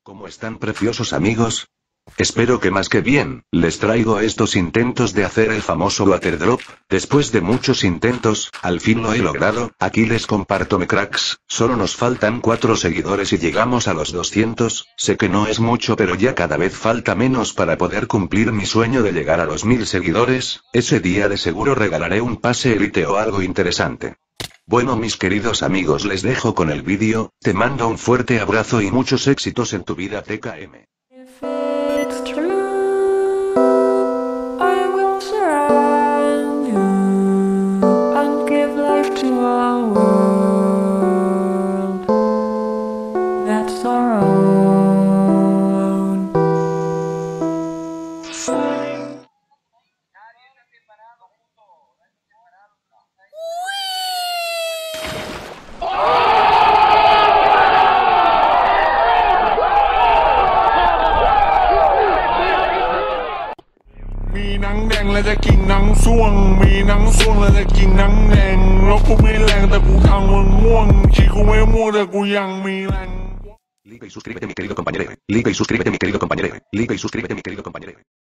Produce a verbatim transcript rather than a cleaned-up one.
¿Cómo están, preciosos amigos? Espero que más que bien. Les traigo estos intentos de hacer el famoso water drop. Después de muchos intentos, al fin lo he logrado. Aquí les comparto, me cracks. Solo nos faltan cuatro seguidores y llegamos a los doscientos. Sé que no es mucho, pero ya cada vez falta menos para poder cumplir mi sueño de llegar a los mil seguidores. Ese día de seguro regalaré un pase elite o algo interesante. Bueno, mis queridos amigos, les dejo con el vídeo. Te mando un fuerte abrazo y muchos éxitos en tu vida, T K M. If it's true, I will surround you and give life to our world. That's our own. Mì nắng đen แล้วจะกินหนังส่วงมีหนังส่วงแล้วจะกินหนังแดงแล้วกูไม่แรงแต่กูทางมันม่วงชีกูไม่ม่วงแต่กูยังมีแรง Like y suscríbete, mi querido compañero. Like y suscríbete, mi querido compañero. Like y suscríbete, mi querido compañero.